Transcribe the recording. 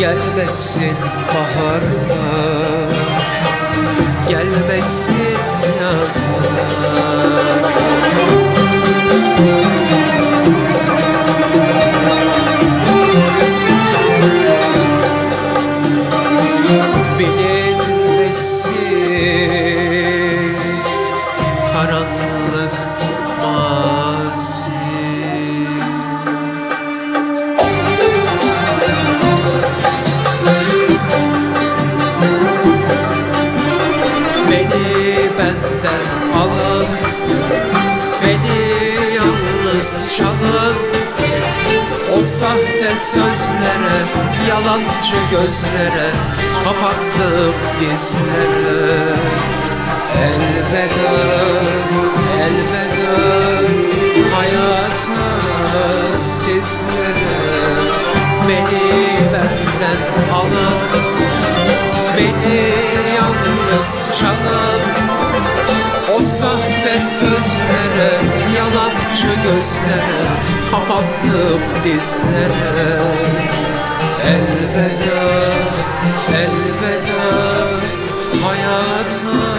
Gelmesin baharlar, gelmesin yazlar. Bilinmesin karanlık mazi. Beni benden alan, beni yalnız çalan, o sahte sözlere, yalancı gözlere, kapattım dizlere. Elveda, elveda hayata, sizlere. Beni benden alan, beni yalnız çalan, o sahte sözlere, yalancı gözlere, kapattım dizlere. Elveda, elveda hayata.